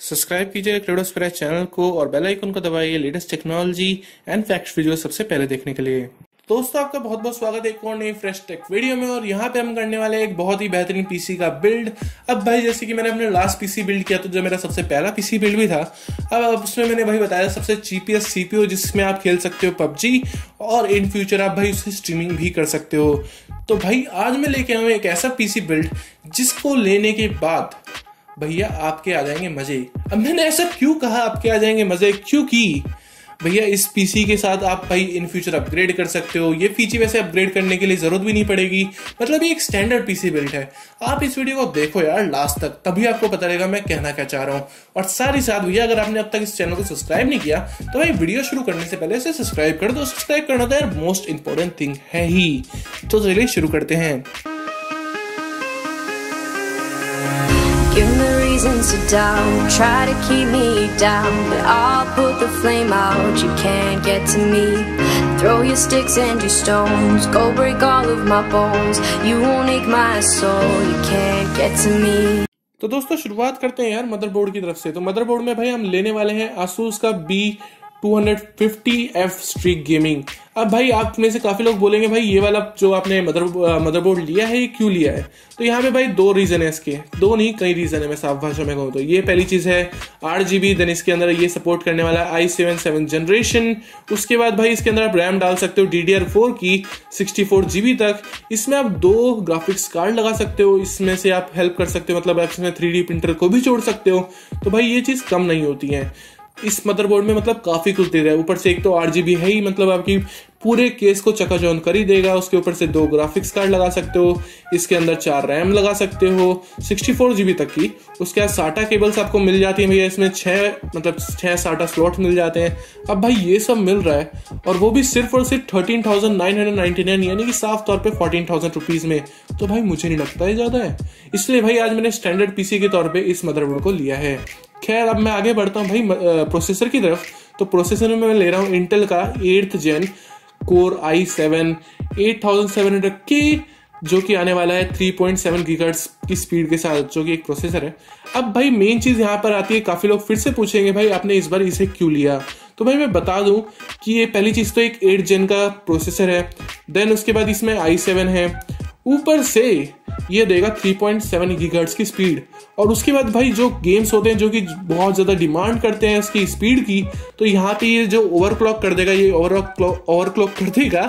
Subscribe कीजिए क्रेडोस्फेरा channel को और बेल आइकन को दबाइए latest technology and facts video सबसे पहले देखने के लिए। दोस्तों आपका बहुत बहुत स्वागत है एक और नई फ्रेश टेक वीडियो में। और यहाँ पे हम करने वाले हैं एक बहुत ही बेहतरीन पीसी का बिल्ड। अब भाई जैसे कि मैंने अपने लास्ट पीसी बिल्ड किया तो जो मेरा सबसे पहला पीसी बिल्ड भी था, अब उसमें मैंने भाई बताया सबसे चीपीएस्ट सीपीयू जिसमें आप खेल सकते हो पबजी और इन फ्यूचर आप भाई उससे स्ट्रीमिंग भी कर सकते हो। तो भाई आज मैं लेके आऊँ एक ऐसा पीसी बिल्ड जिसको लेने के बाद भैया आपके आ जाएंगे मजे। अब मैंने ऐसा क्यों कहा आपके आ जाएंगे मजे, क्योंकि भैया इस पीसी के साथ आप भाई इन फ्यूचर अपग्रेड कर सकते हो। ये पीसी वैसे अपग्रेड करने के लिए जरूरत भी नहीं पड़ेगी, मतलब ये एक स्टैंडर्ड पीसी बिल्ड है। आप इस वीडियो को देखो यार लास्ट तक, तभी आपको पता रहेगा मैं कहना क्या चाह रहा हूँ। और साथ ही साथ भैया अगर आपने अब तक इस चैनल को सब्सक्राइब नहीं किया तो भाई वीडियो शुरू करने से पहले इसे सब्सक्राइब कर दो। सब्सक्राइब करना तो यार मोस्ट इंपॉर्टेंट थिंग है ही। तो चलिए शुरू करते हैं। Give me reasons to doubt, try to keep me down, but I'll put the flame out, you can't get to me. Throw your sticks and your stones, go break all of my bones, you won't ache my soul, you can't get to me. तो दोस्तों शुरुआत करते हैं यार motherboard की तरफ से। तो मदरबोर्ड में भाई हम लेने वाले हैं Asus का B250F स्ट्रीक गेमिंग। अब भाई आप में से काफी लोग बोलेंगे भाई ये वाला जो आपने मदरबोर्ड लिया है ये क्यों लिया है। तो यहाँ पे भाई दो रीजन है इसके, दो नहीं कई रीजन है। मैं साफ भाषा में कहूँ तो ये पहली चीज है 8GB, देन इसके अंदर ये सपोर्ट करने वाला i7 7th जनरेशन। उसके बाद भाई इसके अंदर आप रैम डाल सकते हो DDR4 की 64GB तक। इसमें आप 2 ग्राफिक्स कार्ड लगा सकते हो, इसमें से आप हेल्प कर सकते हो, मतलब आप इसमें 3D प्रिंटर को भी जोड़ सकते हो। तो भाई ये चीज कम नहीं होती है इस मदरबोर्ड में, मतलब काफी कुछ दे रहा है। ऊपर से एक तो 8GB है ही, मतलब आपकी पूरे केस को चकाचौंध कर ही देगा। उसके ऊपर से 2 ग्राफिक्स कार्ड लगा सकते हो, इसके अंदर 4 रैम लगा सकते हो 64GB तक की। उसके बाद SATA केबल्स आपको मिल जाती है भैया, इसमें 6 SATA स्लॉट मिल जाते हैं। अब भाई ये सब मिल रहा है और वो भी सिर्फ और सिर्फ 13,999 यानी कि साफ तौर पे 14,000 रुपीज में। तो भाई मुझे नहीं लगता है ज्यादा है, इसलिए भाई आज मैंने स्टैंडर्ड पीसी के तौर पे इस मदरबोर्ड को लिया है। खैर अब मैं आगे बढ़ता हूँ भाई प्रोसेसर की तरफ। तो प्रोसेसर में मैं ले रहा हूँ इंटेल का 8th Gen core i7 8700K जो कि आने वाला है 3.7 GHz की स्पीड के साथ, जो कि एक प्रोसेसर है। अब भाई मेन चीज यहाँ पर आती है, काफी लोग फिर से पूछेंगे भाई आपने इस बार इसे क्यों लिया। तो भाई मैं बता दूं कि ये पहली चीज तो एक 8th Gen का प्रोसेसर है, देन उसके बाद इसमें i7 है, ऊपर से ये देगा 3.7 GHz की स्पीड। और उसके बाद भाई जो गेम्स होते हैं जो कि बहुत ज्यादा डिमांड करते हैं इसकी स्पीड की, तो यहाँ पे ये जो ओवरक्लॉक कर देगा, ये ओवरक्लॉक कर देगा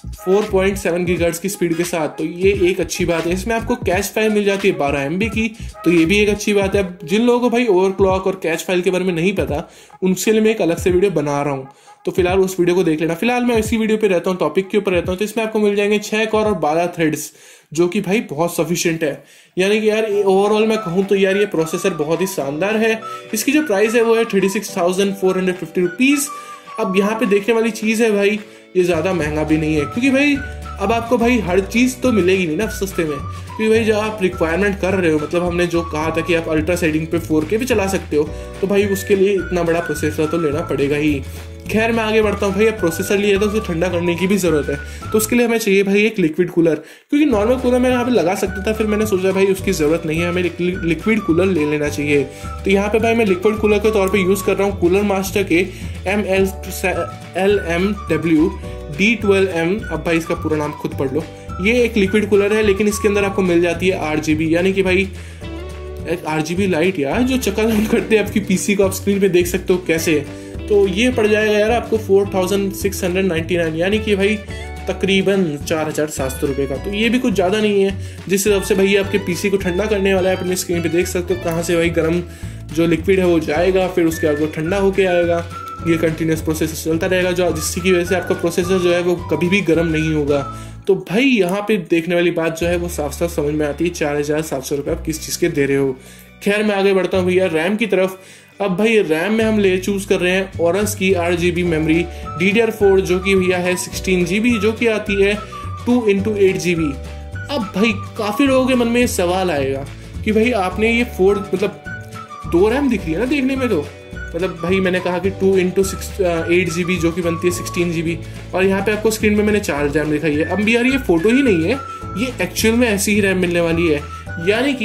4.7 GHz की स्पीड के साथ। तो ये एक अच्छी बात है। इसमें आपको कैश फाइल मिल जाती है 12 MB की, तो ये भी एक अच्छी बात है। अब जिन लोगों को भाई ओवरक्लॉक और कैश फाइल के बारे में नहीं पता, उनके लिए मैं एक अलग से वीडियो बना रहा हूँ, तो फिलहाल उस वीडियो को देख लेना। फिलहाल मैं इसी वीडियो पे रहता हूँ, टॉपिक के ऊपर रहता हूँ। तो इसमें आपको मिल जाएंगे 6 कोर और 12 थ्रेड्स, जो कि भाई बहुत सफिशिएंट है। यानी कि यार ओवरऑल मैं कहूँ तो यार ये प्रोसेसर बहुत ही शानदार है। इसकी जो प्राइस है वो है 36,450 रुपीज। अब यहाँ पे देखने वाली चीज है भाई ये ज्यादा महंगा भी नहीं है, क्योंकि भाई अब आपको भाई हर चीज तो मिलेगी नहीं ना सस्ते में। क्योंकि भाई जो आप रिक्वायरमेंट कर रहे हो, मतलब हमने जो कहा था कि आप अल्ट्रा सेटिंग पे 4K भी चला सकते हो, तो भाई उसके लिए इतना बड़ा प्रोसेसर तो लेना पड़ेगा ही। खैर मैं आगे बढ़ता हूँ भाई। अब प्रोसेसर लिए तो उसे ठंडा करने की भी जरूरत है, तो उसके लिए हमें चाहिए भाई एक लिक्विड कूलर, क्योंकि नॉर्मल कूलर मैं यहाँ पे लगा सकता था, फिर मैंने सोचा भाई उसकी जरूरत नहीं है, हमें लिक्विड कूलर ले लेना चाहिए। तो यहाँ पे भाई मैं लिक्विड कूलर के तौर पे यूज कर रहा हूँ कूलर मास्टर के LMW D12M। अब भाई इसका पूरा नाम खुद पढ़ लो। ये एक लिक्विड कूलर है, लेकिन इसके अंदर आपको मिल जाती है 8GB, यानी कि भाई एक RGB लाइट यार जो चकाचौंध करते हैं आपकी पीसी को, आप स्क्रीन पे देख सकते हो कैसे। तो ये पड़ जाएगा यार आपको 4,699, यानी कि भाई तकरीबन 4,700 रुपए का। तो ये भी कुछ ज्यादा नहीं है, जिस हिसाब से भाई आपके पीसी को ठंडा करने वाला है। अपनी स्क्रीन पे देख सकते हो कहाँ से भाई गर्म जो लिक्विड है वो जाएगा, फिर उसके बाद वो ठंडा होके आएगा। ये कंटिन्यूस प्रोसेस चलता रहेगा, जो जिसकी वजह से आपका प्रोसेसर जो है वो कभी भी गर्म नहीं होगा। तो भाई यहाँ पे देखने वाली बात जो है वो साफ साफ समझ में आती है, 4,700 रुपये आप किस चीज के दे रहे हो। खैर मैं आगे बढ़ता हूँ भैया रैम की तरफ। अब भाई रैम में हम ले चूज कर रहे हैं औरस की 8GB मेमोरी DDR4, जो कि भैया है 16GB, जो कि आती है 2x8GB। अब भाई काफी लोगों के मन में ये सवाल आएगा कि भाई आपने ये 4 मतलब 2 रैम दिख रही है ना देखने में, तो मतलब भाई मैंने कहा कि 2x8GB जो कि बनती है 16GB, और यहाँ पे आपको स्क्रीन में मैंने 4 रैम दिखाई है। अब यार ये फोटो ही नहीं है, ये एक्चुअल में ऐसी ही रैम मिलने वाली है। यानी कि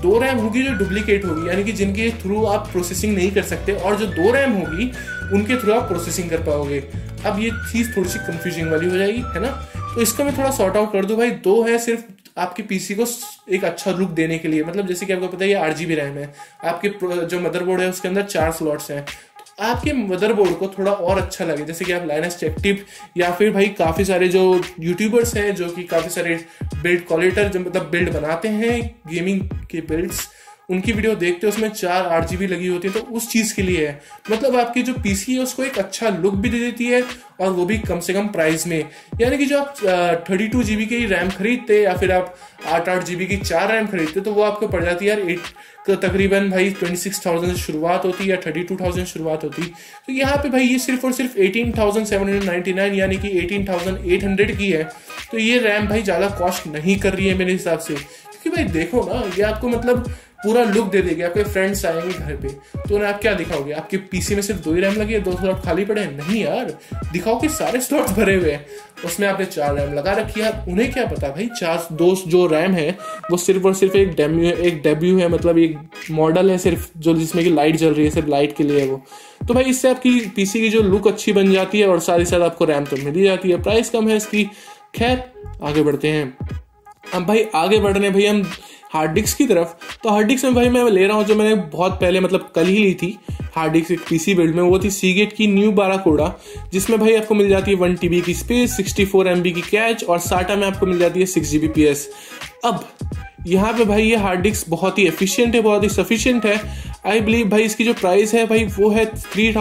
2 रैम होगी जो डुप्लीकेट होगी, यानी कि जिनके थ्रू आप प्रोसेसिंग नहीं कर सकते, और जो 2 रैम होगी उनके थ्रू आप प्रोसेसिंग कर पाओगे। अब ये चीज़ थोड़ी सी कंफ्यूजिंग वाली हो जाएगी, है ना। तो इसका मैं थोड़ा सॉर्ट आउट कर दूं भाई। 2 है सिर्फ आपके पीसी को एक अच्छा लुक देने के लिए, मतलब जैसे कि आपको पता है ये 8GB रैम है, आपके जो मदरबोर्ड है उसके अंदर 4 स्लॉट्स हैं, तो आपके मदरबोर्ड को थोड़ा और अच्छा लगे, जैसे कि आप लाइनस टेक टिप या फिर भाई काफ़ी सारे जो यूट्यूबर्स हैं जो कि काफ़ी सारे बिल्ड क्वालिटर जो मतलब बिल्ड बनाते हैं गेमिंग के बिल्ड्स, उनकी वीडियो देखते हो उसमें 4 8GB लगी होती है, तो उस चीज़ के लिए है। मतलब आपकी जो पीसी है उसको एक अच्छा लुक भी दे देती है, और वो भी कम से कम प्राइस में। यानी कि जो आप 32GB की रैम खरीदते या फिर आप 8GB की 4 रैम खरीदते, तो वो आपको पड़ जाती है यार तो तकरीबन भाई 26,000 से शुरुआत होती है या 32,000 शुरुआत होती। तो यहाँ पे भाई ये सिर्फ और सिर्फ 18,799 यानी कि 18,800 की है। तो ये रैम भाई ज़्यादा कॉस्ट नहीं कर रही है मेरे हिसाब से, क्योंकि भाई देखो ना, ये आपको मतलब पूरा लुक दे देगी। आपके फ्रेंड्स आएंगे घर पे तो उन्हें आप क्या दिखाओगे, आपके पीसी में सिर्फ 2 ही रैम लगी है, 2 स्लॉट खाली पड़े हैं? नहीं यार, दिखाओ कि सारे स्लॉट्स भरे हुए हैं, उसमें आपने 4 रैम लगा रखी है। उन्हें क्या पता भाई 2 जो रैम है वो सिर्फ और सिर्फ एक डेब्यू है, मतलब एक मॉडल है सिर्फ, जो जिसमें कि लाइट जल रही है, सिर्फ लाइट के लिए है वो। तो भाई इससे आपकी पीसी की जो लुक अच्छी बन जाती है, और साथ ही साथ आपको रैम तो मिल ही जाती है, प्राइस कम है इसकी। खैर आगे बढ़ते हैं। अब भाई आगे बढ़ रहे हैं भाई हम हार्ड डिस्क की तरफ। तो हार्ड डिस्क में भाई मैं ले रहा हूँ जो मैंने बहुत पहले मतलब कल ही ली थी हार्ड डिस्क एक पीसी बिल्ड में, वो थी सीगेट की न्यू 12 कोडा, जिसमें भाई आपको मिल जाती है 1 TB की स्पेस, 64 MB की कैच, और साटा में आपको मिल जाती है 6 Gbps। अब यहाँ पे भाई ये हार्ड डिस्क बहुत ही एफिशिएंट है, बहुत ही सफिशिएंट है। आई बिलीव भाई इसकी जो प्राइस है भाई वो है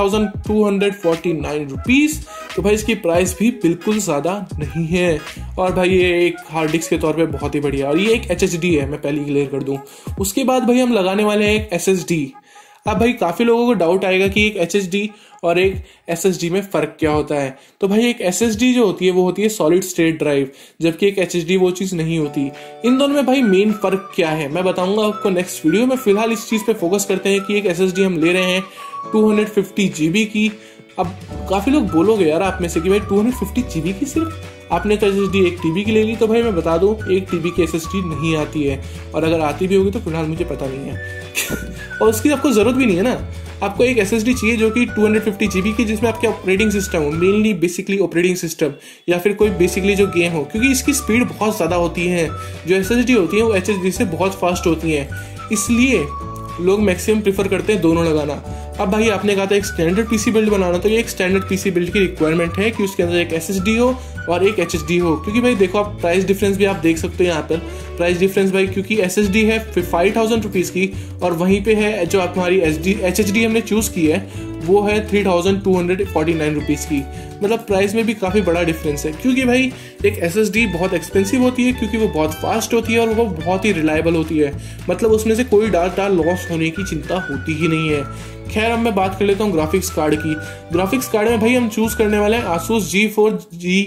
3,249 रुपीज़। तो भाई इसकी प्राइस भी बिल्कुल ज़्यादा नहीं है, और भाई ये एक हार्ड डिस्क के तौर पे बहुत ही बढ़िया। और ये एक HHD है, मैं पहले क्लियर कर दूं। उसके बाद भाई हम लगाने वाले हैं एक SSD। अब भाई काफ़ी लोगों को डाउट आएगा कि एक HHD और एक SSD में फ़र्क क्या होता है। तो भाई एक SSD जो होती है वो होती है सॉलिड स्टेट ड्राइव, जबकि एक HHD वो चीज़ नहीं होती। इन दोनों में भाई मेन फ़र्क क्या है मैं बताऊंगा आपको नेक्स्ट वीडियो में। फिलहाल इस चीज़ पे फोकस करते हैं कि एक SSD हम ले रहे हैं 250 GB की। अब काफ़ी लोग बोलोगे यार आप में से कि भाई 250 GB की सिर्फ, आपने तो SSD 1 TB की ले ली। तो भाई मैं बता दूं 1 TB की SSD नहीं आती है, और अगर आती भी होगी तो फिलहाल मुझे पता नहीं है और उसकी आपको ज़रूरत भी नहीं है ना। आपको एक SSD चाहिए जो कि 250 GB की, जिसमें आपके ऑपरेटिंग सिस्टम हो, मेनली बेसिकली ऑपरेटिंग सिस्टम, या फिर कोई बेसिकली जो गेम हो, क्योंकि इसकी स्पीड बहुत ज़्यादा होती है। जो SSD होती है वो HSD से बहुत फास्ट होती हैं, इसलिए लोग मैक्सिमम प्रीफर करते हैं दोनों लगाना। अब भाई आपने कहा था एक स्टैंडर्ड पीसी बिल्ड बनाना, तो ये एक स्टैंडर्ड पीसी बिल्ड की रिक्वायरमेंट है कि उसके अंदर एक SSD हो और एक HSD हो। क्योंकि भाई देखो आप प्राइस डिफरेंस भी आप देख सकते हो यहाँ पर, प्राइस डिफरेंस भाई, क्योंकि SSD है 5,000 रुपीज़ की, और वहीं पे है जो आप हमारी HHD हमने चूज़ की है वो है 3,249 रुपीज़ की। मतलब प्राइस में भी काफ़ी बड़ा डिफरेंस है, क्योंकि भाई एक SSD बहुत एक्सपेंसिव होती है, क्योंकि वो बहुत फास्ट होती है और वो बहुत ही रिलायबल होती है। मतलब उसमें से कोई डाटा लॉस होने की चिंता होती ही नहीं है। खैर अब मैं बात कर लेता हूँ ग्राफिक्स कार्ड की। ग्राफिक्स कार्ड में भाई हम चूज़ करने वाले हैं Asus G4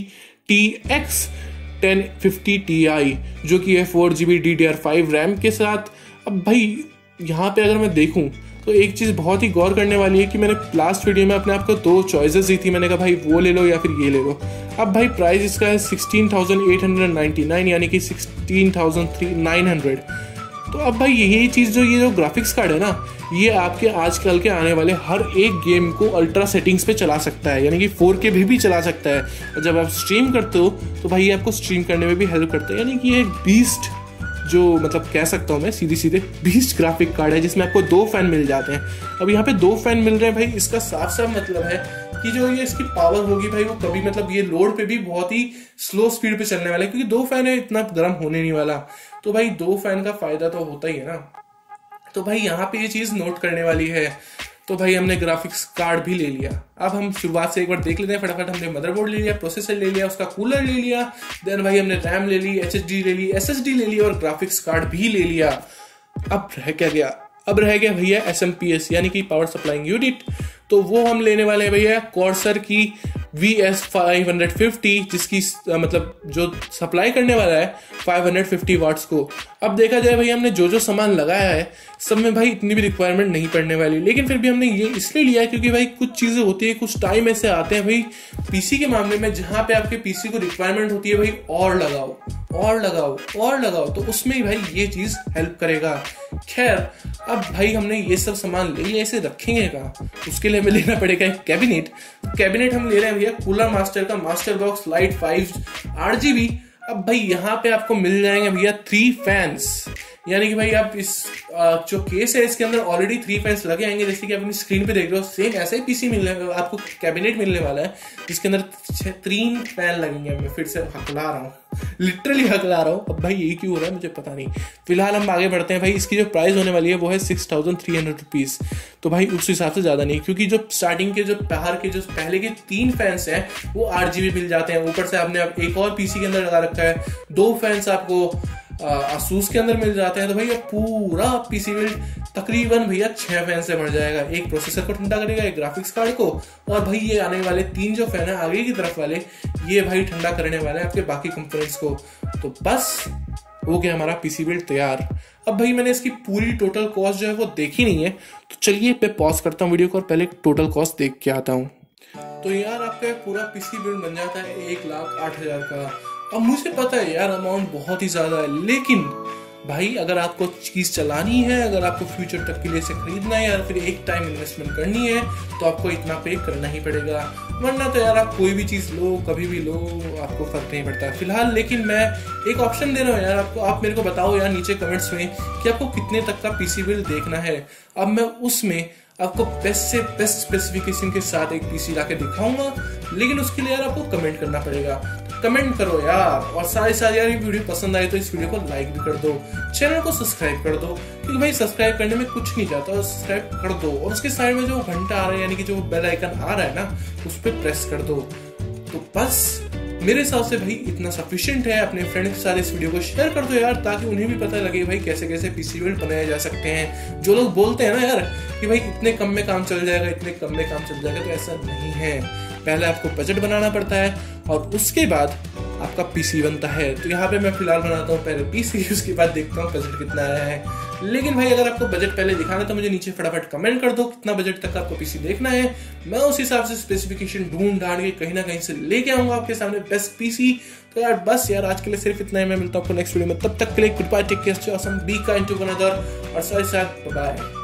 GTX 1050 Ti, जो कि है 4GB DDR5 रैम के साथ। अब भाई यहाँ पे अगर मैं देखूँ तो एक चीज़ बहुत ही गौर करने वाली है कि मैंने लास्ट वीडियो में अपने आप को 2 चॉइसेस दी थी। मैंने कहा भाई वो ले लो या फिर ये ले लो। अब भाई प्राइस इसका है 16,899 यानी कि 16,900। तो अब भाई यही चीज़ जो ये जो ग्राफिक्स कार्ड है ना, ये आपके आजकल के आने वाले हर एक गेम को अल्ट्रा सेटिंग्स पे चला सकता है, यानी कि 4K भी चला सकता है। और जब आप स्ट्रीम करते हो तो भाई ये आपको स्ट्रीम करने में भी हेल्प करता है। यानी कि ये एक बीस्ट, जो मतलब कह सकता हूँ मैं सीधे बीस्ट ग्राफिक कार्ड है, जिसमें आपको 2 फैन मिल जाते हैं। अब यहाँ पे 2 फैन मिल रहे हैं भाई, इसका साफ साफ मतलब है कि जो ये इसकी पावर होगी भाई वो कभी मतलब ये लोड पे भी बहुत ही स्लो स्पीड पे चलने वाला है, क्योंकि 2 फैन है, इतना गर्म होने नहीं वाला। तो भाई 2 फैन का फायदा तो होता ही है ना। तो भाई यहाँ पे ये चीज़ नोट करने वाली है। तो भाई हमने ग्राफिक्स कार्ड भी ले लिया। अब हम शुरुआत से एक बार देख लेते हैं फटाफट। हमने मदरबोर्ड ले लिया, प्रोसेसर ले लिया, उसका कूलर ले लिया, देन भाई हमने रैम ले ली, HHD ले ली, SSD ले लिया और ग्राफिक्स कार्ड भी ले लिया। अब रह क्या गया? अब रह गया भैया SMPS यानी कि पावर सप्लाइंग यूनिट। तो वो हम लेने वाले हैं भैया कॉर्सर की VS550 जिसकी मतलब जो सप्लाई करने वाला है 550 वाट्स को। अब देखा जाए भाई हमने जो सामान लगाया है सब में भाई इतनी भी रिक्वायरमेंट नहीं पड़ने वाली, लेकिन फिर भी हमने ये इसलिए लिया है क्योंकि भाई कुछ चीज़ें होती है, कुछ टाइम ऐसे आते हैं भाई पीसी के मामले में जहाँ पे आपके पीसी को रिक्वायरमेंट होती है भाई और लगाओ और लगाओ और लगाओ, तो उसमें भाई ये चीज़ हेल्प करेगा। खैर अब भाई हमने ये सब सामान ले लिया, इसे रखेंगे कहाँ, उसके लिए हमें लेना पड़ेगा एक कैबिनेट। कैबिनेट हम ले रहे हैं भैया कूलर मास्टर का मास्टर बॉक्स लाइट 5 RGB। अब भाई यहाँ पे आपको मिल जाएंगे भैया 3 फैंस, यानी कि भाई आप इस जो केस है इसके अंदर ऑलरेडी 3 फैंस लगे आएंगे, जैसे कि आप अपनी स्क्रीन पे देख रहे हो सेम ऐसा ही पीसी मिलने आपको कैबिनेट मिलने वाला है जिसके अंदर 3 फैन लगेंगे। मैं फिर से हकला रहा हूँ, लिटरली हकला रहा हूँ। अब भाई यही क्यों हो रहा है मुझे पता नहीं। फिलहाल हम आगे बढ़ते हैं भाई, इसकी जो प्राइस होने वाली है वो है 6300 रुपीज़। तो भाई उस हिसाब से ज़्यादा नहीं, क्योंकि जो स्टार्टिंग के जो बाहर के जो पहले के 3 फैंस हैं वो 8GB मिल जाते हैं, ऊपर से आपने अब एक और पीसी के अंदर लगा रखा है 2 फैंस आपको आसूस के अंदर मिल जाते हैं। तो भैया पूरा पीसी बिल्ड तकरीबन भैया 6 फैन से बढ़ जाएगा। एक प्रोसेसर को ठंडा करेगा, एक ग्राफिक्स कार्ड को, और भाई ये आने वाले 3 जो फैन है आगे की तरफ वाले ये भाई ठंडा करने वाले हैं आपके बाकी कंपोनेंट्स को। तो बस हो गया हमारा पीसी बिल्ड तैयार। अब भाई मैंने इसकी पूरी टोटल कॉस्ट जो है वो देखी नहीं है, तो चलिए मैं पॉज करता हूँ वीडियो को और पहले टोटल कॉस्ट देख के आता हूँ। तो यार आपका पूरा पीसी बिल्ड बन जाता है 1,08,000 का। अब मुझे पता है यार अमाउंट बहुत ही ज्यादा है, लेकिन भाई अगर आपको चीज चलानी है, अगर आपको फ्यूचर तक के लिए इसे खरीदना है या फिर एक टाइम इन्वेस्टमेंट करनी है तो आपको इतना पे करना ही पड़ेगा, वरना तो यार आप कोई भी चीज लो कभी भी लो आपको फर्क नहीं पड़ता फिलहाल। लेकिन मैं एक ऑप्शन दे रहा हूँ यार आपको, आप मेरे को बताओ यार नीचे कमेंट्स में कि आपको कितने तक का पीसी बिल्ड देखना है। अब मैं उसमें आपको बेस्ट से बेस्ट स्पेसिफिकेशन के साथ एक पीसी लाके दिखाऊंगा, लेकिन उसके लिए यार आपको कमेंट करना पड़ेगा। कमेंट करो यार, और साथ यार ये वीडियो पसंद आए तो इस वीडियो को लाइक भी कर दो, चैनल को सब्सक्राइब कर दो, क्योंकि भाई सब्सक्राइब करने में कुछ नहीं जाता, सब्सक्राइब कर दो और उसके साइड में जो घंटा आ रहा है यानी कि जो बेल आइकन आ रहा है ना उस पर प्रेस कर दो। तो बस मेरे हिसाब से भाई इतना सफिशिएंट है। अपने फ्रेंड के साथ इस वीडियो को शेयर कर दो यार, ताकि उन्हें भी पता लगे भाई कैसे कैसे पीसी बिल्ड बनाए जा सकते हैं। जो लोग बोलते हैं ना यार कि भाई इतने कम में काम चल जाएगा, इतने कम में काम चल जाएगा, तो ऐसा नहीं है। पहले आपको बजट बनाना पड़ता है और उसके बाद आपका पीसी बनता है। तो यहाँ पे मैं फिलहाल बनाता हूँ पहले पीसी, उसके बाद देखता हूँ बजट कितना आया है। लेकिन भाई अगर आपको बजट पहले दिखाना है तो मुझे नीचे फटाफट कमेंट कर दो कितना बजट तक आपको पीसी देखना है। मैं उस हिसाब से स्पेसिफिकेशन ढूंढ के कहीं ना कहीं से लेके आऊंगा आपके सामने बेस्ट पीसी। तो यार बस यार आज के लिए सिर्फ इतना ही। मैं मिलता हूँ आपको नेक्स्ट वीडियो में, तब तक के लिए good bye, take care, be kind to one another, और साथ बाय।